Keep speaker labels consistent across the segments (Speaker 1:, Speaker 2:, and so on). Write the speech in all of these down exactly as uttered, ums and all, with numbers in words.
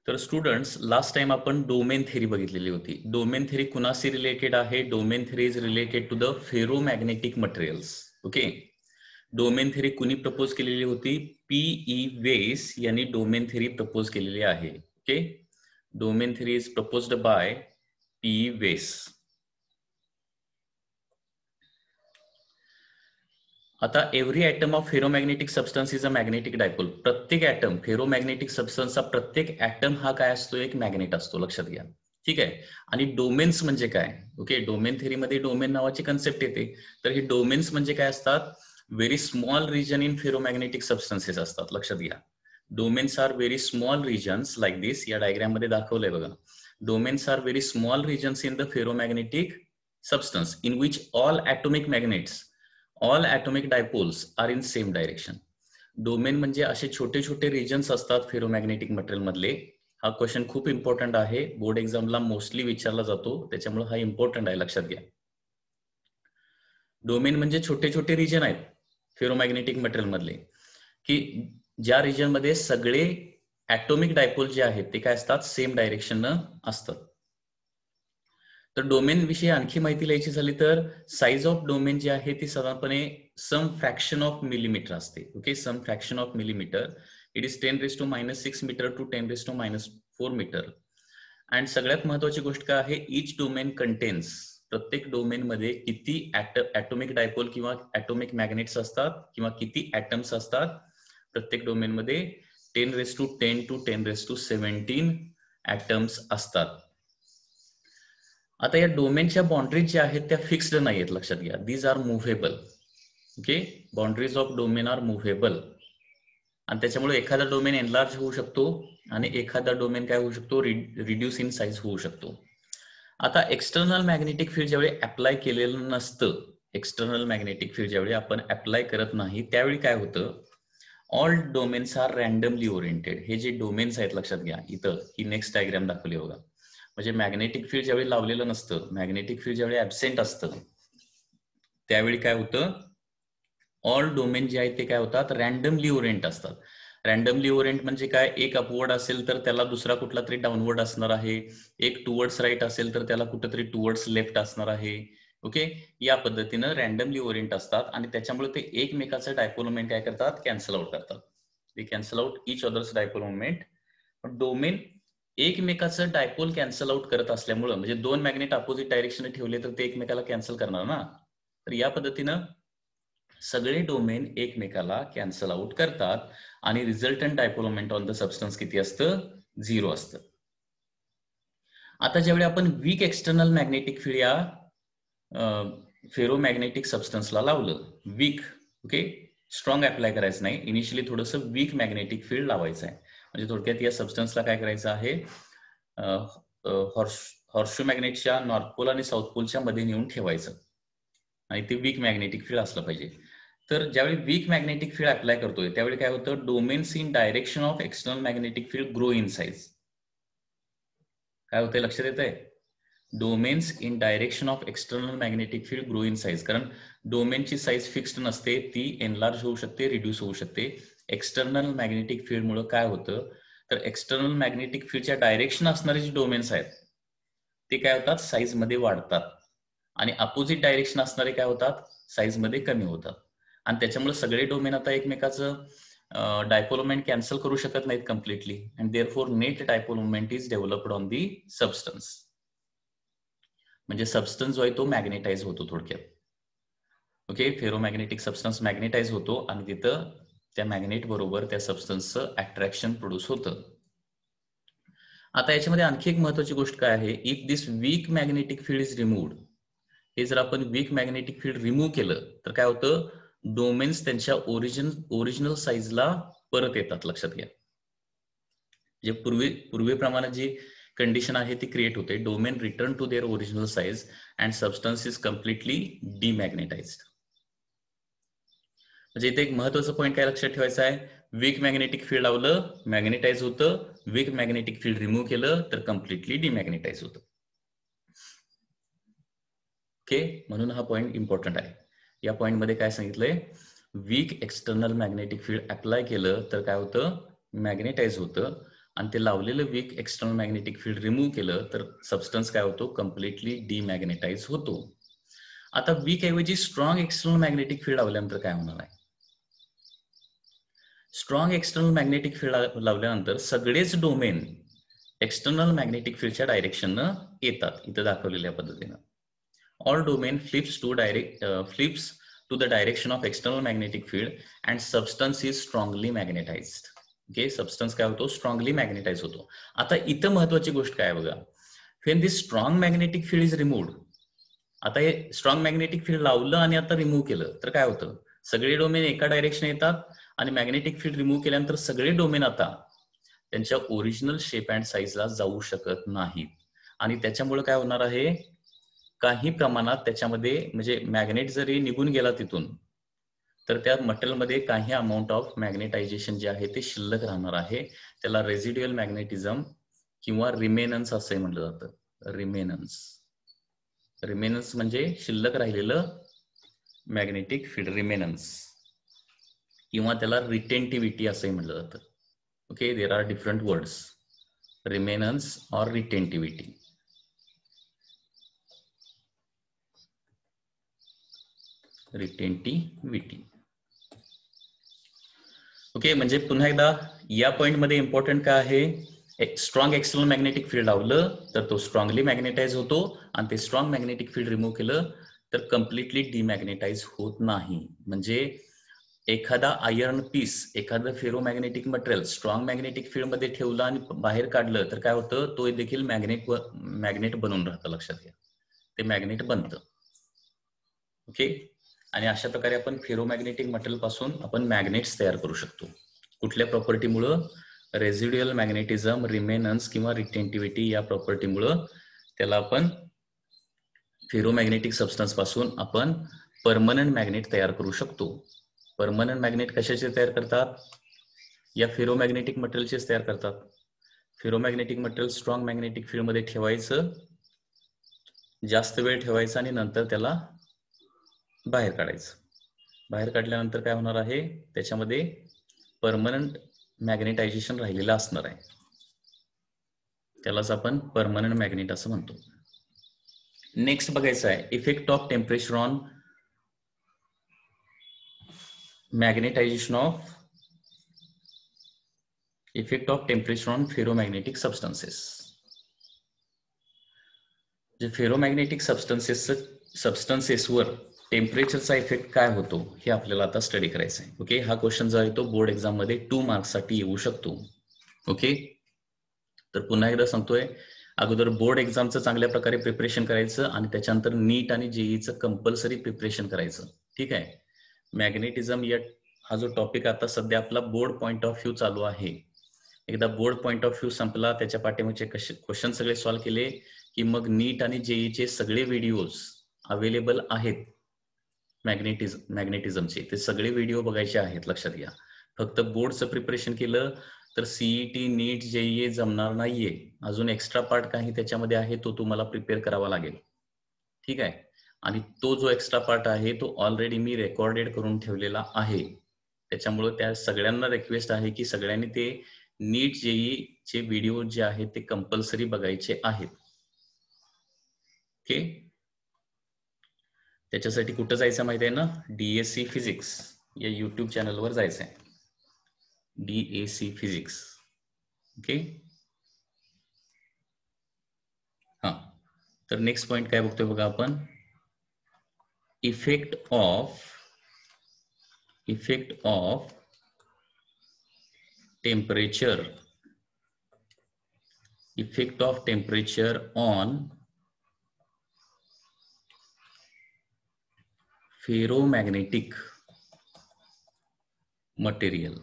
Speaker 1: तर students, last time आपण domain theory बघितलेली होती. डोमेन थेरी कुणाशी रिलेटेड आहे? Domain theory is related to the ferromagnetic materials. Okay, domain theory कुणी प्रपोज केलेली होती? पीई वेस यांनी डोमेन थेरी प्रपोज केलेली आहे. Okay, domain theory is proposed by Pierre Weiss. आता every atom of ferromagnetic substance is a magnetic dipole. प्रत्येक atom, ferromagnetic सबस्टन्सचा प्रत्येक ॲटम हा काय असतो? एक मॅग्नेट असतो, लक्षात घ्या. ठीक आहे. आणि डोमेन्स म्हणजे काय? ओके, डोमेन थेरीमध्ये डोमेन नावाची कन्सेप्ट येते. तर हे डोमेन्स म्हणजे काय असतात? Very small region in ferromagnetic substances असतात, लक्षात घ्या. Domains are very small regions like this. या डायग्राम मध्ये दाखवलंय बघा. Domains are very small regions in the ferromagnetic substance in which all atomic magnets all atomic dipoles are in same direction. Domain म्हणजे असे छोटे छोटे रिजन्स असतात ferromagnetic material मधले. हा क्वेश्चन खूप इम्पॉर्टंट आहे, बोर्ड एक्झामला मोस्टली विचारला जातो, त्याच्यामुळे हा इम्पॉर्टंट आहे, लक्षात घ्या. डोमेन म्हणजे छोटे छोटे रिजन आहेत फेरोमॅग्नेटिक मटेरियल मधले, की ज्या रिजन मध्ये सगळे ॲटॉमिक डायपोल जे आहेत ते काय असतात? सेम डायरेक्शन असतात. तर डोमेन विषयी आणखी माहिती लिहायची झाली तर साईज ऑफ डोमेन जे आहे ती साधारणपणे सम फ्रॅक्शन ऑफ मिलीमीटर असते. Okay, some fraction of millimetre. It is ten raise to minus six metre to ten raise to minus four metre. And सगळ्यात महत्वाची गोष्ट काय आहे? इच डोमेन कंटेन्स, प्रत्येक डोमेन मध्ये किती ॲटॉमिक डायपोल किंवा ॲटॉमिक मॅग्नेट्स असतात किंवा किती ॲटम्स असतात? प्रत्येक डोमेन मध्ये ten raise to ten to ten raise to seventeen atoms असतात. आता या डोमेनच्या बाउंड्रीज ज्या आहेत त्या फिक्स्ड नाही आहेत, लक्षात घ्या. These are movable. Okay, boundaries of domain are movable. आणि त्याच्यामुळे एखादा डोमेन एनलार्ज होऊ शकतो आणि एखादा डोमेन काय होऊ शकतो? रिड्यूस इन साईज होऊ शकतो. आता एक्सटर्नल मॅग्नेटिक फील्ड ज्यावेळी अप्लाय केलेलं नसतं, एक्सटर्नल मॅग्नेटिक फील्ड ज्यावेळी आपण अप्लाय करत नाही त्यावेळी काय होतं? All domains are randomly oriented. हे जे डोमेन्स आहेत, लक्षात घ्या, इथं ही नेक्स्ट डायग्राम दाखवली बघा. म्हणजे मॅग्नेटिक फील्ड ज्यावेळी लावलेलं नसतं, मॅग्नेटिक फील्ड ज्यावेळी ऍबसेंट असतं, त्यावेळी काय होतं? ऑल डोमेन जे आहेत ते काय होतात? रॅन्डमली ओरिएंट असतात. रॅन्डमली ओरिएंट म्हणजे काय? एक अपवर्ड असेल तर त्याला दुसरा कुठला तरी डाऊनवर्ड असणार आहे. एक टुवर्ड्स राईट असेल तर त्याला कुठेतरी टुवर्ड्स लेफ्ट असणार आहे. ओके, या पद्धतीनं रॅन्डमली ओरिएंट असतात आणि त्याच्यामुळे ते एकमेकाचं डायपोल मोमेंट काय करतात? कॅन्सल आउट करतात. ते cancel out each other's dipole moment. Domain एकमेकाचं डायपोल कॅन्सल आउट करत असल्यामुळं, म्हणजे दोन मॅग्नेट अपोजिट डायरेक्शन ठेवले तर ते एकमेकाला कॅन्सल करणार ना. तर या पद्धतीनं सगळे डोमेन एकमेकाला कॅन्सल आउट करतात आणि resultant dipole moment on the substance किती असतं? झिरो असतं. आता ज्यावेळी आपण वीक एक्सटर्नल मॅग्नेटिक फील्ड या फेरोमॅग्नेटिक सबस्टन्सला लावलं, वीक, ओके, स्ट्रॉंग अप्लाय करायचं नाही, इनिशियली थोडंसं वीक मॅग्नेटिक फील्ड लावायचं आहे. म्हणजे थोडक्यात या सबस्टन्सला काय करायचं आहे? हॉर्स हॉर्सशू मॅग्नेटच्या नॉर्थ पोल आणि साऊथ पोलच्या मध्ये नेऊन ठेवायचं आणि ते वीक मॅग्नेटिक फील्ड असलं पाहिजे. तर ज्यावेळी वीक मॅग्नेटिक फील्ड अप्लाय करतोय त्यावेळी काय होतं? Domains in direction of external magnetic field grow in size. काय होतंय? लक्षात येत आहे? Domains in direction of external magnetic field grow in size. कारण डोमेनची साईज फिक्स्ड नसते, ती एनलार्ज होऊ शकते, रिड्यूस होऊ शकते. एक्सटर्नल मॅग्नेटिक फील्ड मुळे काय होतं? तर एक्सटर्नल मॅग्नेटिक फील्डच्या डायरेक्शन असणारे जे डोमेन्स आहेत ते काय होतात? साईज मध्ये वाढतात आणि अपोजिट डायरेक्शन असणारे काय होतात? साईज मध्ये कमी होतात. आणि त्याच्यामुळे सगळे डोमेन आता एकमेकाचं डायपोल मोमेंट कॅन्सल करू शकत नाहीत completely, and therefore net dipole moment is developed on the substance. म्हणजे सबस्टन्स जो आहे तो मॅग्नेटाइज होतो थोडक्यात. ओके, फेरोमॅग्नेटिक सबस्टन्स मॅग्नेटाइज होतो आणि तिथं त्या मॅग्नेट बरोबर त्या सबस्टन्सचं अट्रॅक्शन प्रोड्यूस होतं. आता याच्यामध्ये आणखी एक महत्वाची गोष्ट काय आहे? If this weak magnetic field is removed, हे जर आपण वीक मॅग्नेटिक फील्ड रिमूव्ह केलं तर काय होतं? डोमेन्स त्यांच्या ओरिजिन ओरिजिनल साईजला परत येतात, लक्षात घ्या. जे पूर्वी पूर्वीप्रमाणे जी कंडिशन आहे ती क्रिएट होते. Domain return to their original size and substance is completely demagnetised. म्हणजे इथे एक महत्वाचं पॉईंट काय लक्षात ठेवायचं आहे? वीक मॅग्नेटिक फील्ड लावलं, मॅग्नेटाइज होतं. वीक मॅग्नेटिक फील्ड रिमूव्ह केलं तर कम्प्लिटली डिमॅग्नेटाइज होतं. ओके, म्हणून हा पॉईंट इम्पॉर्टंट आहे. या पॉईंट मध्ये काय सांगितलंय? Weak external magnetic field apply केलं तर काय होतं? मॅग्नेटाइज होतं. आणि ते लावलेलं weak external magnetic field remove केलं तर सबस्टन्स काय होतो, कम्प्लिटली डिमॅग्नेटाइज होतो. आता वीक ऐवजी स्ट्रॉंग एक्सटर्नल मॅग्नेटिक फील्ड लावल्यानंतर काय होणार आहे? स्ट्रॉंग एक्सटर्नल मॅग्नेटिक फील्ड लावल्यानंतर सगळेच डोमेन एक्सटर्नल मॅग्नेटिक फील्डच्या डायरेक्शननं येतात, इथं दाखवलेल्या पद्धतीनं. All domain flips to direct flips to the direction of external magnetic field and substance is strongly magnetised. Okay, substance काय होतो, स्ट्रॉंगली मॅग्नेटाइज होतो. आता इथं महत्वाची गोष्ट काय बघा, when this strong magnetic field is removed, आता हे स्ट्रॉंग मॅग्नेटिक फील्ड लावलं आणि आता रिमूव्ह केलं तर काय होतं, सगळे डोमेन एका डायरेक्शन येतात आणि मॅग्नेटिक फील्ड रिमूव्ह केल्यानंतर सगळे डोमेन आता त्यांच्या ओरिजिनल शेप अँड साईजला जाऊ शकत नाहीत. आणि त्याच्यामुळे काय होणार आहे, काही प्रमाणात त्याच्यामध्ये म्हणजे मॅग्नेट जरी निघून गेला तिथून तर त्या मटेरियलमध्ये काही अमाऊंट ऑफ मॅग्नेटायझेशन जे आहे ते शिल्लक राहणार आहे. त्याला रेसिड्युअल मॅग्नेटिझम किंवा रिमेनन्स असंही म्हटलं जातं. रिमेनन्स रिमेनन्स म्हणजे शिल्लक राहिलेलं मॅग्नेटिक फील्ड, रिमेनन्स, किंवा त्याला रिटेंटिव्हिटी असंही म्हटलं जातं. Okay, there are different words, remanence or retentivity. रिटेंटिव्हिटी. Okay, म्हणजे पुन्हा एकदा या पॉइंट मध्ये इम्पॉर्टंट काय आहे, स्ट्रॉंग एक्सटर्नल मॅग्नेटिक फील्ड लावलं तर तो स्ट्रॉंगली मॅग्नेटाइज होतो आणि ते स्ट्रॉंग मॅग्नेटिक फील्ड रिमूव्ह केलं तर कम्प्लिटली डिमॅग्नेटाइज होत नाही. म्हणजे एखादा आयर्न पीस, एखादं ferromagnetic material strong magnetic field मध्ये ठेवलं आणि बाहेर काढलं तर काय होतं, तो देखील मॅग्नेट मॅग्नेट बनून राहतं. लक्षात घ्या, ते मॅग्नेट बनतं. ओके, आणि अशा प्रकारे आपण फेरोमॅग्नेटिक मटेरियल पासून आपण मॅग्नेट्स तयार करू शकतो. कुठल्या प्रॉपर्टीमुळं, रेसिड्युअल मॅग्नेटिझम, रिमेनन्स किंवा रिटेंटिव्हिटी या प्रॉपर्टीमुळं त्याला आपण फेरोमॅग्नेटिक सबस्टन्स पासून आपण परमनंट मॅग्नेट तयार करू शकतो. परमनंट मॅग्नेट कशाचे तयार करतात, या फेरोमॅग्नेटिक मटेरियलचेच तयार करतात. Ferromagnetic material strong magnetic field मध्ये ठेवायचं, जास्त वेळ ठेवायचं आणि नंतर त्याला बाहेर काढायचं. बाहेर काढल्यानंतर काय होणार आहे, त्याच्यामध्ये परमनंट मॅग्नेटायझेशन राहिलेलं असणार आहे. त्यालाच आपण परमनंट मॅग्नेट असं म्हणतो. नेक्स्ट बघायचं आहे effect of temperature on magnetisation of effect of temperature on ferromagnetic substances. जे फेरोमॅग्नेटिक सबस्टन्सेस सबस्टन्सेसवर टेम्परेचरचा इफेक्ट काय होतो हे आपल्याला आता स्टडी करायचं आहे. ओके, हा क्वेश्चन जो आहे तो बोर्ड एक्झाम मध्ये टू मार्क्स साठी येऊ शकतो. ओके, तर पुन्हा एकदा सांगतोय, अगोदर बोर्ड एक्झामचं चांगल्या प्रकारे प्रिपरेशन करायचं आणि त्याच्यानंतर नीट आणि जेईचं कंपल्सरी प्रिपरेशन करायचं. ठीक आहे, मॅग्नेटिझम या हा जो टॉपिक आता सध्या आपला बोर्ड पॉइंट ऑफ व्ह्यू चालू आहे. एकदा बोर्ड पॉइंट ऑफ व्ह्यू संपला, त्याच्या पाठीमागचे क्वेश्चन सगळे सॉल्व्ह केले की मग नीट आणि जेईचे सगळे व्हिडिओज अवेलेबल आहेत मॅग्नेटिझम मॅग्नेटिझमचे, ते सगळे व्हिडिओ बघायचे आहेत. लक्षात घ्या, फक्त बोर्डचं प्रिपरेशन केलं तर सीईटी, नीट, जेईए जमणार नाहीये. अजून एक्स्ट्रा पार्ट काही त्याच्यामध्ये आहे, तो तुम्हाला प्रिपेअर करावा लागेल. ठीक आहे, आणि तो जो एक्स्ट्रा पार्ट आहे तो ऑलरेडी मी रेकॉर्डेड करून ठेवलेला आहे. त्याच्यामुळे त्या सगळ्यांना रिक्वेस्ट आहे की सगळ्यांनी ते नीट जेई चे व्हिडिओ जे आहेत ते कंपल्सरी बघायचे आहेत. ओके, त्याच्यासाठी कुठं जायचं माहिती आहे ना, डीएससी फिजिक्स या युट्यूब चॅनलवर जायचं आहे. DAC physics. ओके, हा, तर नेक्स्ट पॉइंट काय बघतोय बघा आपण, effect of effect of temperature effect of temperature on ferromagnetic material.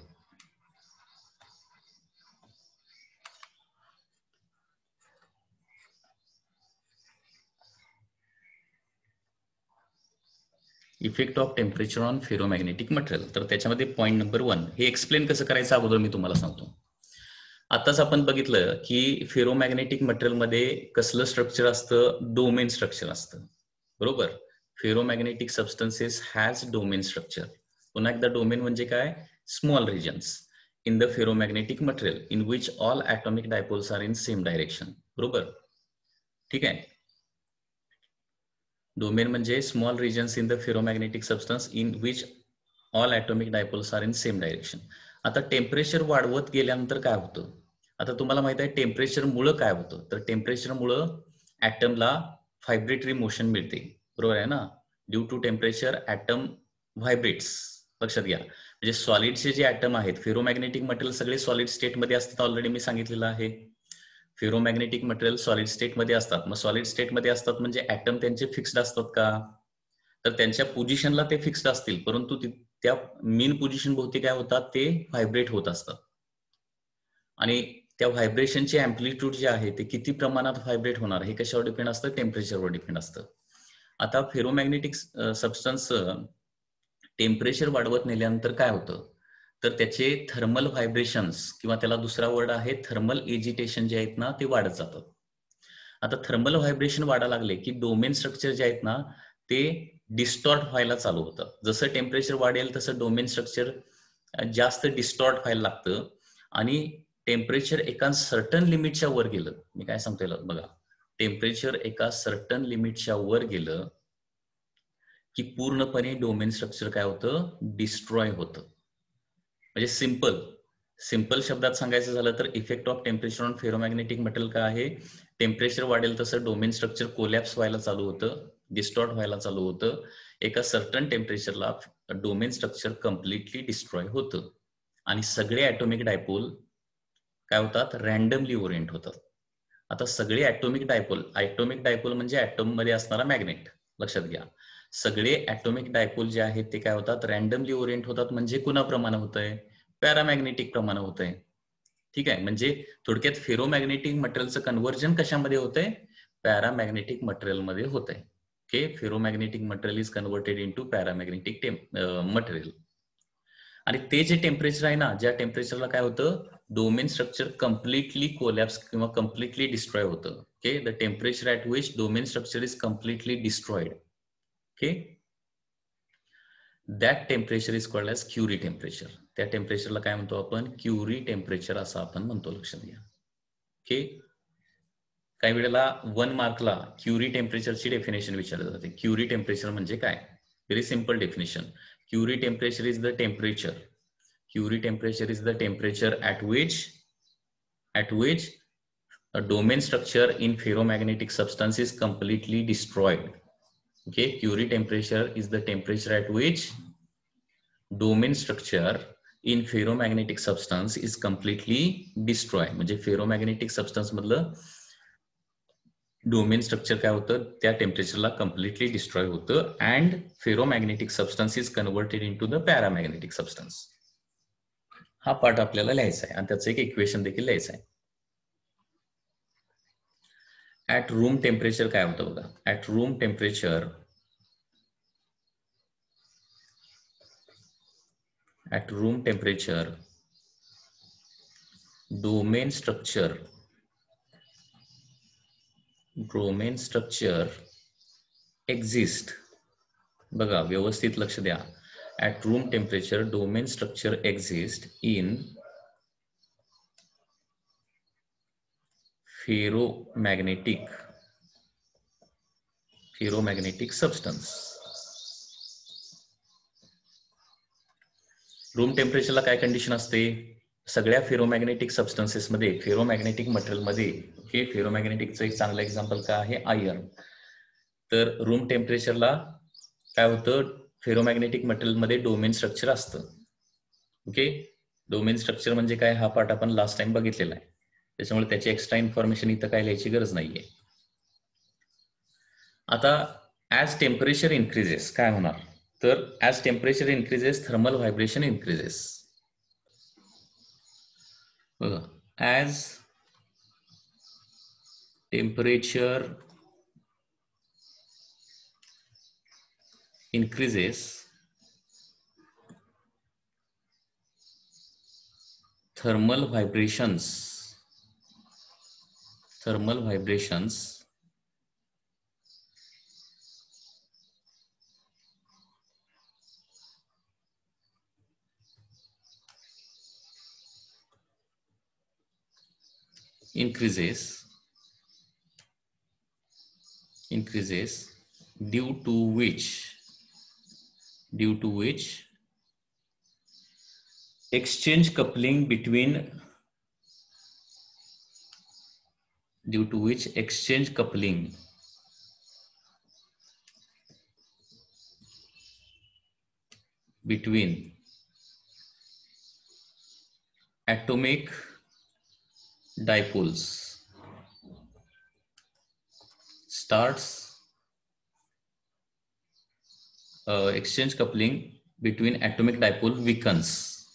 Speaker 1: Effect of temperature on ferromagnetic material. तर त्याच्यामध्ये पॉईंट नंबर वन, हे एक्सप्लेन कसं करायचं अगोदर मी तुम्हाला सांगतो. आताच आपण बघितलं की फेरोमॅग्नेटिक मटेरियल मध्ये कसलं स्ट्रक्चर असतं, डोमेन स्ट्रक्चर असतं. बरोबर, ferromagnetic substances has domain structure. पुन्हा एकदा डोमेन म्हणजे काय, small regions. in the ferromagnetic material in which all atomic dipoles are in same direction. बरोबर, ठीक आहे. डोमेन म्हणजे small regions in the ferromagnetic substance in which all atomic dipoles are in same direction. आता temperature वाढवत गेल्यानंतर काय होतं? आता तुम्हाला माहित आहे टेम्परेचर मुळे काय होतं, तर टेम्परेचर मुळे ऍटमला व्हायब्रेटरी मोशन मिळते, बरोबर आहे ना. Due to temperature atom vibrates. लक्षात घ्या, म्हणजे सॉलिडचे जे ऍटम आहेत, फेरोमॅग्नेटिक मटेरियल सगळे सॉलिड स्टेटमध्ये असतात, ऑलरेडी मी सांगितलेलं आहे. फेरोमॅग्नेटिक मटेरियल सॉलिड स्टेटमध्ये असतात. मग सॉलिड स्टेटमध्ये असतात म्हणजे ऍटम त्यांचे फिक्स्ड असतात का? तर त्यांच्या पोझिशनला ते फिक्स्ड असतील, परंतु त्या मीन पोझिशन भोवती काय होतात, ते व्हायब्रेट होत असतात. आणि त्या व्हायब्रेशनचे अँप्लिट्यूड जे आहे ते किती प्रमाणात व्हायब्रेट होणार हे कशावर डिपेंड असतं, टेम्परेचरवर डिपेंड असतं. आता फेरोमॅग्नेटिक सबस्टन्स टेम्परेचर वाढवत नेल्यानंतर काय होतं, तर त्याचे थर्मल व्हायब्रेशन्स किंवा त्याला दुसरा वर्ड आहे थर्मल एजिटेशन जे आहेत ना ते वाढत जातात. आता थर्मल व्हायब्रेशन वाढायला लागले की डोमेन स्ट्रक्चर जे आहेत ना ते डिस्टॉर्ट व्हायला चालू होतं. जसं टेम्परेचर वाढेल तसं डोमेन स्ट्रक्चर जास्त डिस्टॉर्ट व्हायला लागतं आणि टेम्परेचर एका सर्टन लिमिटच्या वर गेलं, मी काय सांगतोय बघा, टेम्परेचर एका सर्टन लिमिटच्या वर गेलं की पूर्णपणे डोमेन स्ट्रक्चर काय होतं, डिस्ट्रॉय होतं. म्हणजे सिंपल सिंपल शब्दात सांगायचं झालं तर effect of temperature on ferromagnetic material काय आहे, टेम्परेचर वाढेल तसं डोमेन स्ट्रक्चर कोलॅप्स व्हायला चालू होतं, डिस्टॉर्ट व्हायला चालू होतं. एका सर्टन टेम्परेचरला डोमेन स्ट्रक्चर कम्प्लिटली डिस्ट्रॉय होतं आणि सगळे ॲटॉमिक डायपोल काय होतात, रॅन्डमली ओरिएंट होतात. आता सगळे ॲटॉमिक डायपोल, ॲटॉमिक डायपोल म्हणजे ॲटॉम मध्ये असणारा मॅग्नेट, लक्षात घ्या. सगळे ॲटॉमिक डायपोल जे आहेत ते काय होतात, रॅन्डमली ओरिएंट होतात. म्हणजे कुणाप्रमाणे होत आहे, पॅरामॅग्नेटिक प्रमाणे होत आहे. ठीक आहे, म्हणजे थोडक्यात फेरोमॅग्नेटिक मटेरियलचं कन्व्हर्जन कशामध्ये होत आहे, पॅरामॅग्नेटिक मटेरियल मध्ये होत आहे. Okay, ferromagnetic material is converted into paramagnetic material. आणि ते जे टेम्परेचर आहे ना, ज्या टेम्परेचरला काय होतं, डोमेन स्ट्रक्चर कम्प्लिटली कोलॅप्स किंवा कम्प्लिटली डिस्ट्रॉय होतं. Okay, the temperature at which domain structure is completely destroyed. Okay, that temperature is called as Curie temperature. त्या टेम्परेचरला काय म्हणतो आपण, क्युरी टेम्परेचर असं आपण म्हणतो, लक्षात घ्या. ओके, काही वेळेला वन मार्कला क्युरी टेम्परेचरची डेफिनेशन विचारली जाते. क्युरी टेम्परेचर म्हणजे काय, very simple definition. Curie temperature is the temperature. Curie temperature is the temperature at which at which a domain structure in ferromagnetic substance is completely destroyed. Okay, Curie temperature is the temperature at which domain structure in ferromagnetic substance is completely destroyed. म्हणजे ferromagnetic substance मधलं domain structure काय होतं, त्या टेम्परेचरला completely destroy होतं and ferromagnetic substance is converted into the paramagnetic substance. हा part आपल्याला लिहायचा आहे आणि त्याचं एक इक्वेशन देखील लिहायचं आहे. ऍट रूम टेम्परेचर काय होतं बघा, at room temperature at room temperature domain structure domain structure exist. बघा व्यवस्थित लक्ष द्या. At room temperature, domain structure exists in ferromagnetic ferromagnetic substance. Room टेम्परेचरला काय कंडिशन असते, सगळ्या फेरोमॅग्नेटिक सबस्टन्सेस मध्ये, फेरोमॅग्नेटिक मटेरियल मध्ये, हे फेरोमॅग्नेटिकचं एक चांगलं एक्झाम्पल काय आहे, आयर्न. तर रूम टेम्परेचरला काय होतं, फेरोमॅग्नेटिक मटेरियल मध्ये डोमेन स्ट्रक्चर असतं. ओके, डोमेन स्ट्रक्चर म्हणजे काय, हा पार्ट आपण लास्ट टाइम बघितलेला आहे, त्याच्यामुळे त्याची एक्स्ट्रा इन्फॉर्मेशन इथं काय लिहायची गरज नाहीये. आता ऍज टेम्परेचर इन्क्रीजेस काय होणार, तर as temperature increases thermal vibration increases. बघा, as temperature increases thermal vibrations thermal vibrations increases increases due to which due to which exchange coupling between due to which exchange coupling between atomic dipoles starts uh, exchange coupling between atomic dipole weakens.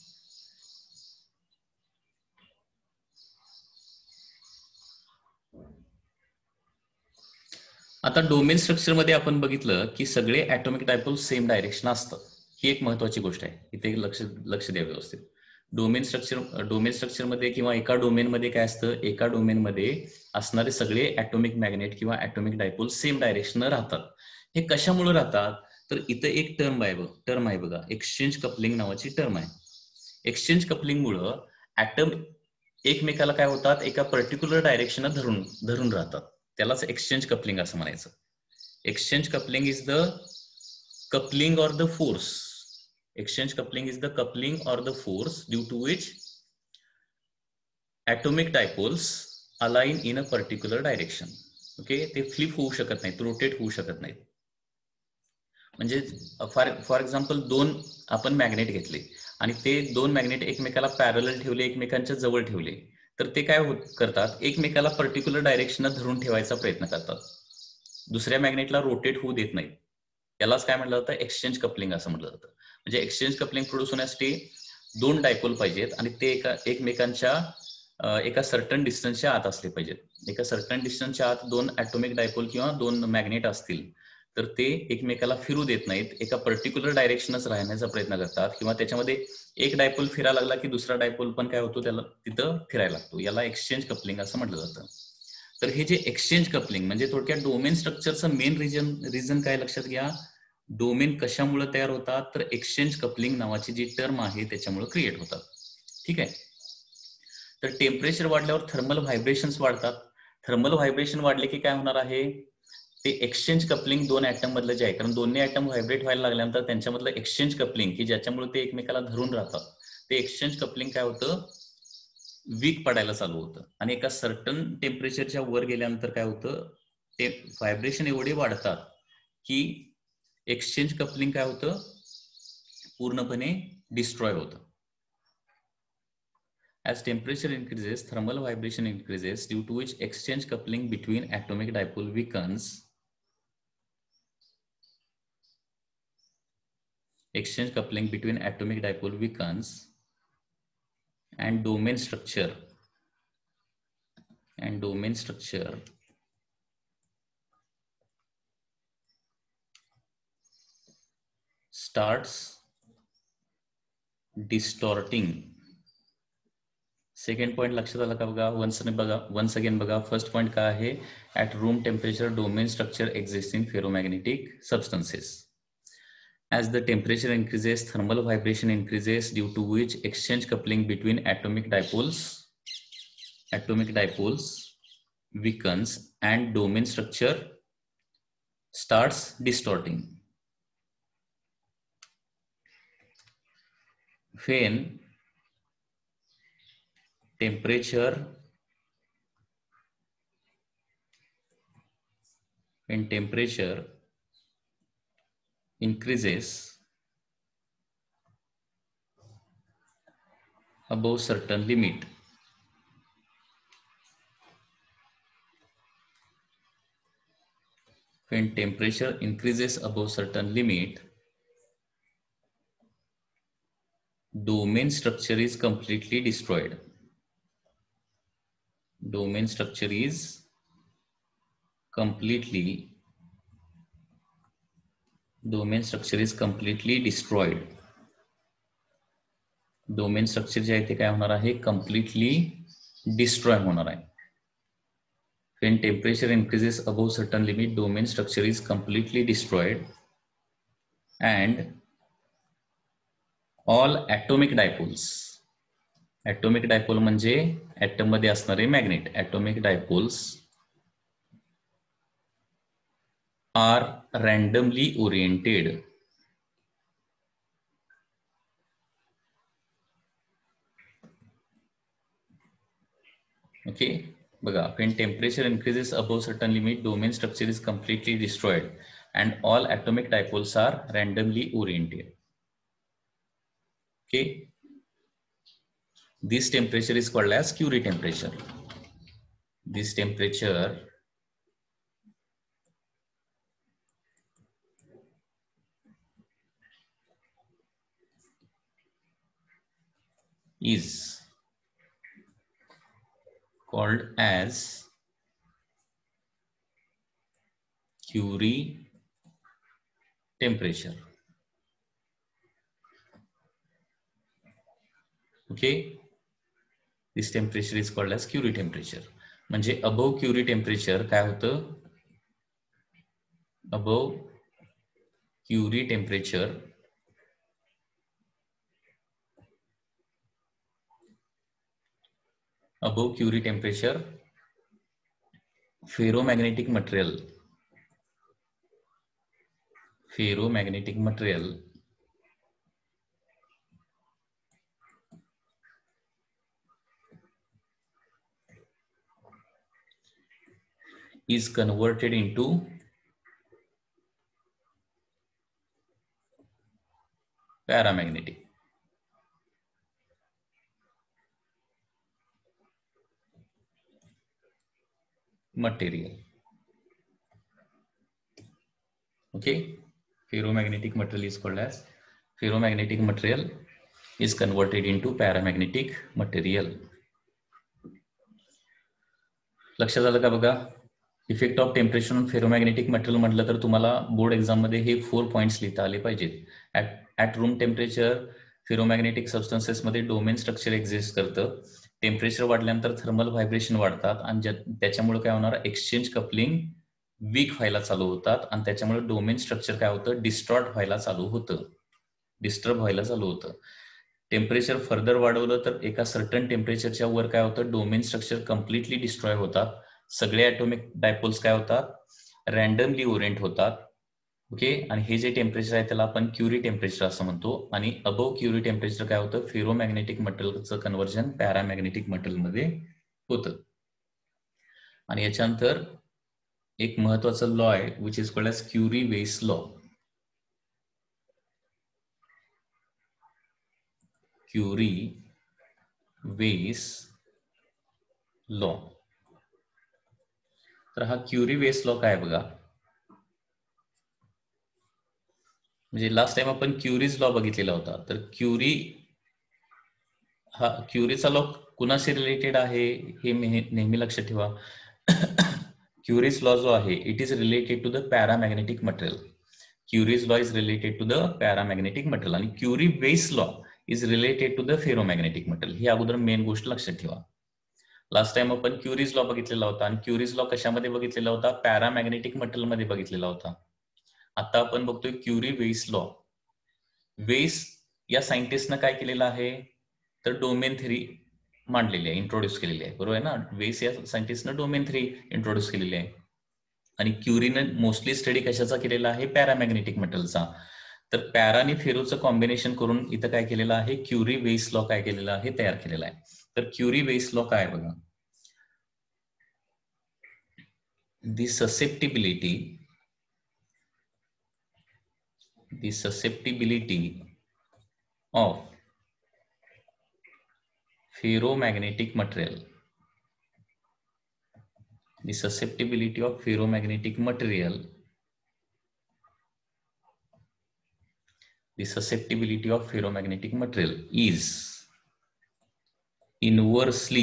Speaker 1: आता domain structure मध्ये आपण बघितलं की सगळे atomic dipole same direction असतात. ही एक महत्वाची गोष्ट आहे, इथे लक्ष लक्ष द्या व्यवस्थित. डोमेन स्ट्रक्चर डोमेन स्ट्रक्चर मध्ये किंवा एका डोमेन मध्ये काय असतं, एका डोमेन मध्ये असणारे सगळे ऍटॉमिक मॅग्नेट किंवा ऍटॉमिक डायपोल सेम डायरेक्शन राहतात. हे कशामुळे राहतात, तर इथं एक टर्म आहे टर्म आहे बघा, एक्सचेंज कपलिंग नावाची टर्म आहे. एक्सचेंज कपलिंग मुळे ऍटम एकमेकाला काय होतात, एका पर्टिक्युलर डायरेक्शन धरून धरून राहतात. त्यालाच एक्सचेंज कपलिंग असं म्हणायचं. Exchange coupling is the coupling or the force exchange coupling is the coupling or the force due to which atomic dipoles align in a particular direction. ओके, ते फ्लिप होऊ शकत नाहीत, रोटेट होऊ शकत नाहीत. म्हणजे फॉर फॉर एक्झाम्पल दोन आपण मॅग्नेट घेतले आणि ते दोन मॅग्नेट एकमेकाला पॅरलल ठेवले, एकमेकांच्या जवळ ठेवले, तर ते काय करतात, एकमेकाला पर्टिक्युलर डायरेक्शन धरून ठेवायचा प्रयत्न करतात, दुसऱ्या मॅग्नेटला रोटेट होऊ देत नाहीत. यालाच काय म्हटलं जातं, एक्सचेंज कपलिंग असं म्हटलं जातं. म्हणजे एक्सचेंज कपलिंग प्रोड्यूस होण्यासाठी दोन डायपोल पाहिजेत आणि ते एका एकमेकांच्या एका सर्टन डिस्टन्सच्या आत असले पाहिजेत. एका सर्टन डिस्टन्सच्या आत दोन ऍटॉमिक डायपोल किंवा दोन मॅग्नेट असतील तर ते एकमेकाला फिरू देत नाहीत, एका पर्टिक्युलर डायरेक्शनच राहण्याचा प्रयत्न करतात. किंवा त्याच्यामध्ये एक डायपोल फिरायला लागला की दुसरा डायपोल पण काय होतो, त्याला तिथं फिरायला लागतो. याला एक्सचेंज कपलिंग असं म्हटलं जातं. तर हे जे एक्सचेंज कपलिंग म्हणजे थोडक्यात डोमेन स्ट्रक्चरचं मेन रिजन रिझन काय लक्षात घ्या, डोमेन कशामुळे तयार होतात, तर एक्सचेंज कपलिंग नावाची जी टर्म आहे त्याच्यामुळे क्रिएट होतात. ठीक आहे. तर टेम्परेचर वाढल्यावर थर्मल व्हायब्रेशन्स वाढतात. थर्मल व्हायब्रेशन वाढले की काय होणार आहे, ते एक्सचेंज कपलिंग दोन ऍटम मधलं जे आहे, कारण दोन्ही ऍटम व्हायब्रेट व्हायला लागल्यानंतर त्यांच्यामधलं एक्सचेंज कपलिंग की ज्याच्यामुळे ते एकमेकाला धरून राहतात, ते एक्सचेंज कपलिंग काय होतं, वीक पडायला चालू होतं. आणि एका सर्टन टेम्परेचरच्या वर गेल्यानंतर काय होतं, ते व्हायब्रेशन एवढे वाढतात की एक्सचेंज कपलिंग काय होतं, पूर्णपणे डिस्ट्रॉय होतं. As temperature increases, thermal vibration increases, due to which exchange coupling between atomic dipole weakens. Exchange coupling between atomic dipole weakens, and domain structure and domain structure starts distorting. Second point लक्षात आला का बघा, once बघा once again बघा. First point काय आहे, at room temperature domain structure exist in ferromagnetic substances. As the temperature increases, thermal vibration increases, due to which exchange coupling between atomic dipoles atomic dipoles weakens and domain structure starts distorting. When temperature when temperature increases above certain limit, when temperature increases above certain limit, domain structure is completely destroyed. Domain structure is completely domain structure is completely destroyed. Domain structure जे आहे ते काय होणार आहे, completely destroy होणार आहे. When temperature increases above certain limit, domain structure is completely destroyed and all atomic dipoles atomic dipole म्हणजे atom मध्ये असणारे magnet. Atomic dipoles are randomly oriented okay. बघा, when temperature increases above certain limit, domain structure is completely destroyed and all atomic dipoles are randomly oriented. Okay, this temperature is called as Curie temperature. This temperature is called as Curie temperature. Okay, this temperature is called as Curie temperature. म्हणजे above Curie temperature काय होतं? Above Curie temperature above Curie temperature ferromagnetic material ferromagnetic material is converted into paramagnetic material. Okay, ferromagnetic material is called as ferromagnetic material is converted into paramagnetic material. लक्षात आलं का? बघा, effect of temperature on ferromagnetic material म्हटलं तर तुम्हाला board exam मध्ये हे four points लिहिता आले पाहिजेत. At at room temperature ferromagnetic substances मध्ये डोमेन स्ट्रक्चर एक्झिस्ट करतं. टेम्परेचर वाढल्यानंतर थर्मल व्हायब्रेशन वाढतात आणि त्याच्यामुळे काय होणार, एक्सचेंज कपलिंग वीक व्हायला चालू होतात आणि त्याच्यामुळे डोमेन स्ट्रक्चर काय होतं, डिस्टॉर्ट व्हायला चालू होतं, डिस्टर्ब व्हायला चालू होतं. टेम्परेचर फर्दर वाढवलं तर एका सर्टन टेम्परेचरच्या वर काय होतं, डोमेन स्ट्रक्चर कम्प्लिटली डिस्ट्रॉय होतात. सगळे ॲटोमिक डायपोल्स काय होतात, रॅन्डमली ओरिएंट होतात. ओके, आणि हे जे टेम्परेचर आहे त्याला आपण क्युरी टेम्परेचर असं म्हणतो. आणि अबव क्युरी टेम्परेचर काय होतं, फेरोमॅग्नेटिक मटेरियलचं कन्व्हर्जन पॅरामॅग्नेटिक मटेरियलमध्ये होतं. आणि याच्यानंतर एक महत्वाचं लॉ आहे which is called as Curie Weiss law. Curie Weiss law. तर हा क्युरी वेस लॉ काय बघा, म्हणजे लास्ट टाइम आपण क्युरीज लॉ बघितलेला होता. तर क्युरी हा क्युरीचा लॉ कुणाशी रिलेटेड आहे हे नेहमी लक्षात ठेवा. क्युरीज लॉ जो आहे it is related to the paramagnetic material. Curie's law is related to the paramagnetic material आणि Curie Weiss law is related to the ferromagnetic material. ही अगोदर मेन गोष्ट लक्षात ठेवा. लास्ट टाइम आपण क्युरीज लॉ बघितलेला होता आणि क्युरीज लॉ कशामध्ये बघितलेला होता, पॅरामॅग्नेटिक मटेरियल मध्ये बघितलेला होता. आता आपण बघतोय क्युरी वेस लॉ. वेस या सायंटिस्टनं काय केलेलं आहे, तर डोमेन थेरी मांडलेली आहे, इंट्रोड्यूस केलेली आहे, बरोबर आहे ना. वेस या सायंटिस्टनं डोमेन थेरी इंट्रोड्यूस केलेली आहे. आणि क्युरीनं मोस्टली स्टडी कशाचा केलेला आहे, पॅरामॅग्नेटिक मटेरियलचा. तर पॅरा आणि फेरोचं कॉम्बिनेशन करून इथं काय केलेलं आहे, क्युरी वेस लॉ काय केलेला आहे, तयार केलेला आहे. तर क्युरी वेस लॉ काय बघा, the susceptibility the susceptibility of ferromagnetic material the susceptibility of ferromagnetic material the susceptibility of ferromagnetic material is inversely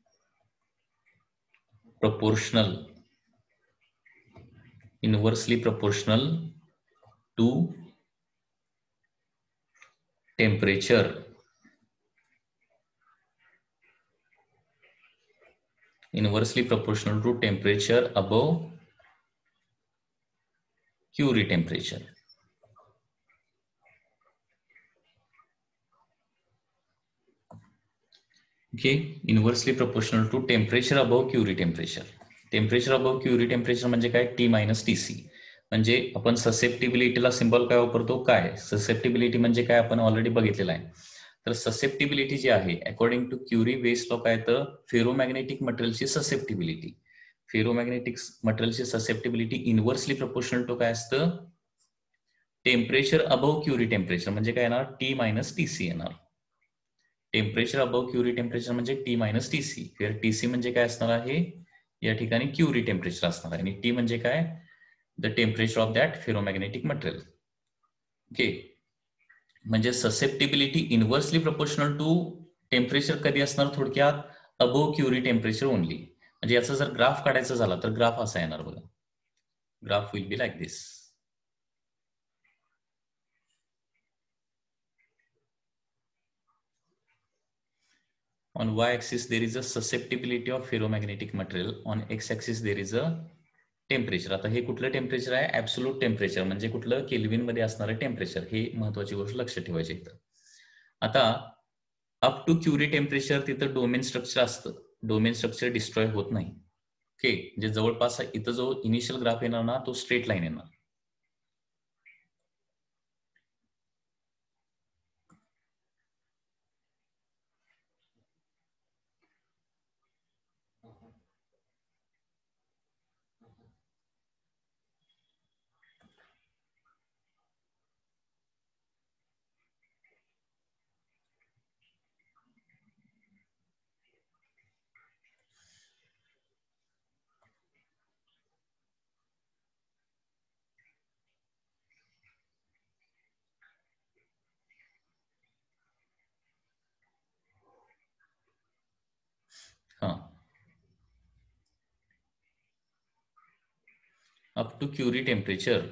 Speaker 1: proportional inversely proportional to temperature inversely proportional to temperature above Curie temperature. Okay, inversely proportional to temperature above Curie temperature. Temperature above Curie temperature म्हणजे काय? T minus T C. म्हणजे आपण ससेप्टिबिलिटीला symbol काय वापरतो? काय susceptibility म्हणजे काय आपण ऑलरेडी बघितलेलं आहे. तर ससेप्टिबिलिटी जी आहे according to Curie Weiss law काय तर फेरोमॅग्नेटिक मटेरियलची ससेप्टिबिलिटी फेरोमॅग्नेटिक मटेरियलची ससेप्टिबिलिटी इनव्हर्सली प्रोपोर्शनल टू काय असतं? टेम्परेचर अबव्ह क्युरी टेम्परेचर म्हणजे काय येणार? टी मायनस टी सी येणार. टेम्परेचर अबव्ह क्युरी टेम्परेचर म्हणजे टी मायनस टी सी. फिर टी सी म्हणजे काय असणार आहे? या ठिकाणी क्युरी टेम्परेचर असणार आहे आणि टी म्हणजे काय? The temperature of that ferromagnetic material. Okay, म्हणजे susceptibility inversely proportional to temperature कधी असणार? थोडक्यात अबव्ह क्युरी टेम्परेचर ओनली. म्हणजे याचा जर ग्राफ काढायचा झाला तर ग्राफ असा येणार बघा. Graph will be like this. On y-axis there is a susceptibility of ferromagnetic material. On x-axis there is a temperature. आता हे कुठलं टेम्परेचर आहे? ऍब्सोल्यूट टेम्परेचर म्हणजे कुठलं? केल्विन मध्ये असणारं टेम्परेचर. हे महत्वाची गोष्ट लक्षात ठेवायची इथं. आता अप टू क्युरी टेम्परेचर तिथं डोमेन स्ट्रक्चर असतं. डोमेन स्ट्रक्चर डिस्ट्रॉय होत नाही. ओके, म्हणजे जवळपास इथं जो इनिशियल ग्राफ येणार ना तो स्ट्रेट लाईन येणार. हा, up to Curie temperature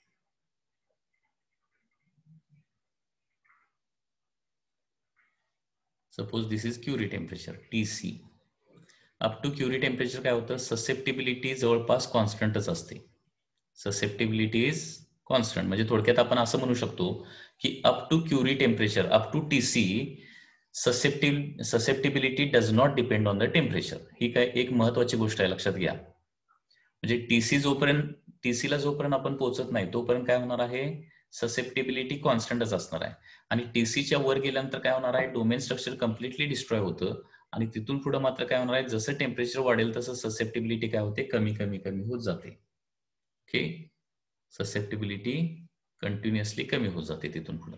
Speaker 1: suppose this is Curie temperature T C. Up to Curie temperature काय होतं? ससेप्टिबिलिटी जवळपास कॉन्स्टंटच असते. ससेप्टिबिलिटी इज कॉन्स्टंट म्हणजे थोडक्यात आपण असं म्हणू शकतो की up to Curie temperature up to T C ससेप्टिब susceptibility does not depend on the temperature. ही काय एक महत्वाची गोष्ट आहे, लक्षात घ्या. म्हणजे टीसी जोपर्यंत टीसीला जोपर्यंत आपण पोहोचत नाही तोपर्यंत काय होणार आहे? ससेप्टिबिलिटी कॉन्स्टंटच असणार आहे. आणि टीसीच्या वर गेल्यानंतर काय होणार आहे? डोमेन स्ट्रक्चर कम्प्लिटली डिस्ट्रॉय होतं आणि तिथून पुढे मात्र काय होणार आहे? जसं टेम्परेचर वाढेल तसं ससेप्टिबिलिटी काय होते? कमी कमी कमी होत जाते. ओके, ससेप्टिबिलिटी कंटिन्युअसली कमी होत जाते तिथून पुढे.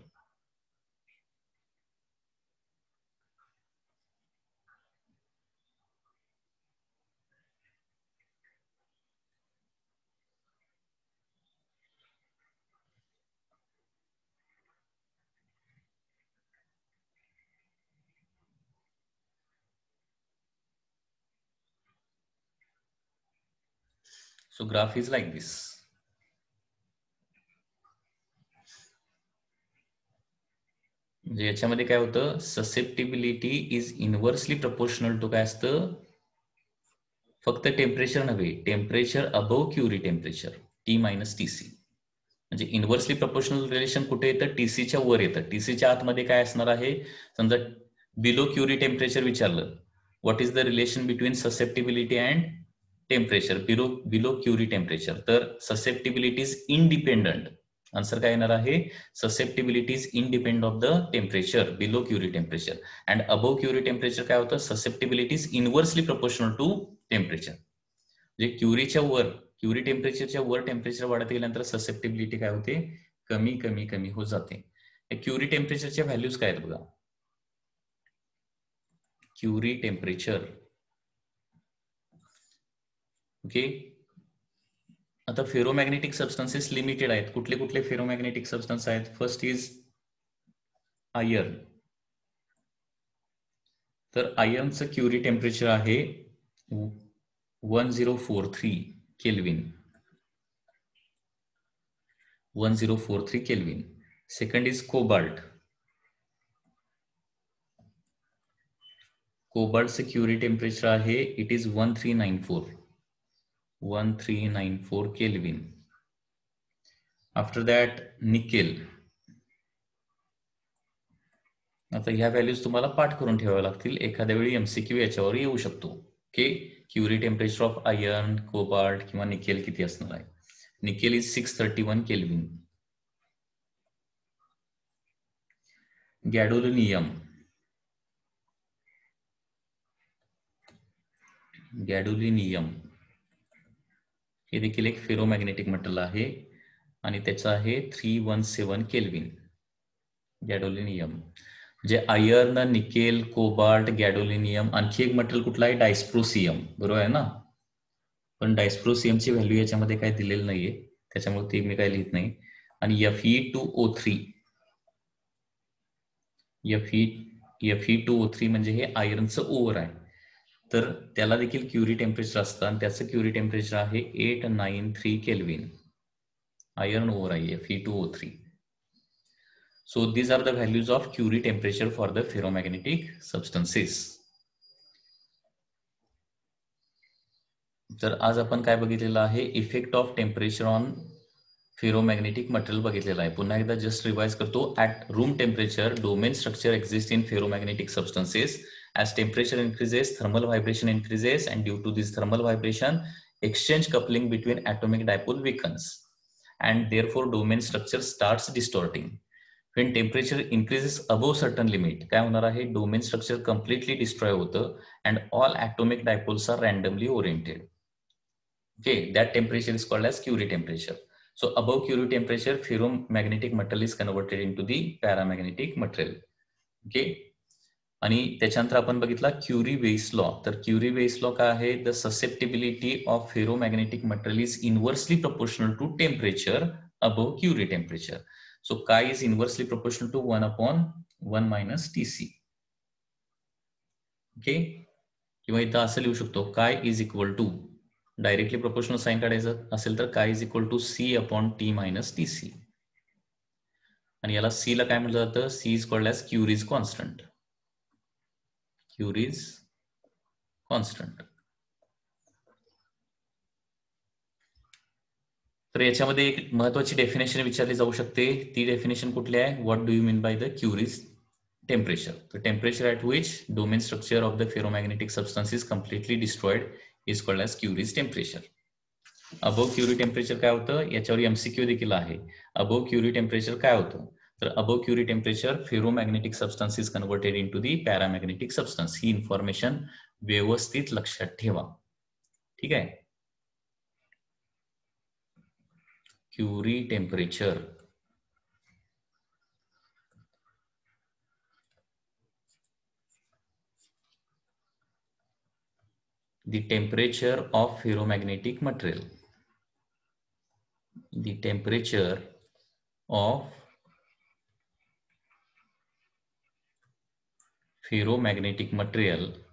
Speaker 1: So graph is like this. म्हणजे याच्यामध्ये काय होतं? Susceptibility is inversely proportional to काय असतं? फक्त टेम्परेचर नव्हे, temperature above Curie temperature T minus T C. म्हणजे इनव्हर्सली प्रपोर्शनल रिलेशन कुठे येतं? टीसीच्या वर येतं. टीसीच्या आतमध्ये काय असणार आहे? समजा बिलो क्युरी टेम्परेचर विचारलं, what is the relation between susceptibility and temperature below below Curie temperature? तर ससेप्टिबिलिटी इज इंडिपेंडंट. आन्सर काय येणार आहे? Susceptibility is independent of the temperature below Curie temperature. And above Curie temperature काय होतं? Susceptibility is inversely proportional to temperature. म्हणजे क्युरीच्या वर Curie टेम्परेचरच्या वर टेम्परेचर वाढत गेल्यानंतर ससेप्टिबिलिटी काय होते? कमी कमी कमी होत जाते. क्युरी टेम्परेचरच्या व्हॅल्यूज काय आहेत बघा. Curie temperature okay. आता फेरोमॅग्नेटिक सबस्टन्सेस लिमिटेड आहेत. कुठले कुठले फेरोमॅग्नेटिक सबस्टन्स आहेत? First is iron. तर आयर्नचं क्युरी टेम्परेचर आहे one zero four three kelvin. One zero four three kelvin. Second is cobalt. कोबाल्टचं क्युरी टेम्परेचर आहे it is one three nine four. One three nine four kelvin. After that nickel. आता ह्या values तुम्हाला पाठ करून ठेवाव्या लागतील. एखाद्या वेळी एमसीक्यू याच्यावर येऊ शकतो. Okay, Curie temperature of iron, cobalt किंवा निकेल किती असणार आहे. Nickel is six thirty one kelvin. Gadolinium, gadolinium हे देखील एक फेरोमॅग्नेटिक मेटल आहे आणि त्याचं आहे three one seven kelvin. Gadolinium जे आयर्न, निकेल, कोबाल्ट, गॅडोलिनियम. आणखी एक मटेरियल कुठला आहे, डायस्प्रोसियम, बरोबर आहे ना. पण डायस्प्रोसियमची व्हॅल्यू याच्यामध्ये काय दिलेली नाहीये, त्याच्यामुळे ती मी काय लिहित नाही. आणि F E two O three, F E F E two O three म्हणजे हे आयर्नचं ओव्हर आहे, तर त्याला देखील क्युरी टेम्परेचर असतं आणि त्याचं क्युरी टेम्परेचर आहे eight nine three kelvin. Iron over आहे F E two O three. So these are the values of Curie temperature for the ferromagnetic substances. तर आज आपण काय बघितलेलं आहे, effect of temperature on ferromagnetic material बघितलेलं आहे. पुन्हा एकदा जस्ट रिवाइज करतो. At room temperature domain structure exist in ferromagnetic substances. As temperature increases, thermal vibration increases, and due to this thermal vibration, exchange coupling between atomic dipole weakens, and therefore domain structure starts distorting. When temperature increases above certain limit, काय होणार आहे, domain structure completely destroy होतं and all atomic dipoles are randomly oriented. Okay, that temperature is called as Curie temperature. So above Curie temperature, ferromagnetic metal is converted into the paramagnetic material. Okay, आणि त्याच्यानंतर आपण बघितला Curie Weiss law. तर Curie Weiss law काय आहे, the susceptibility of ferromagnetic material is inversely proportional to temperature above Curie temperature. So काय is inversely proportional to one upon one minus T C. Okay, किंवा इथं असं लिहू शकतो, काय is equal to, directly proportional sign काढायचं असेल तर काय is equal to C upon T minus T C. आणि याला सी ला काय म्हटलं जातं, C is called as Curie's constant. Curie's constant. तर याच्यामध्ये एक महत्वाची डेफिनेशन विचारली जाऊ शकते. ती डेफिनेशन कुठली आहे, what do you mean by the Curie's temperature. तर temperature at which domain structure of the ferromagnetic substance is completely destroyed is called as Curie's temperature. Above Curie temperature काय होतं, याच्यावर एमसीक्यू देखील आहे. अबोव क्युरी टेम्परेचर काय होतं, तर above Curie temperature ferromagnetic substance is converted into the paramagnetic substance. ही information व्यवस्थित लक्षात ठेवा. ठीक आहे. Curie temperature, the temperature of ferromagnetic material, the temperature of ferromagnetic material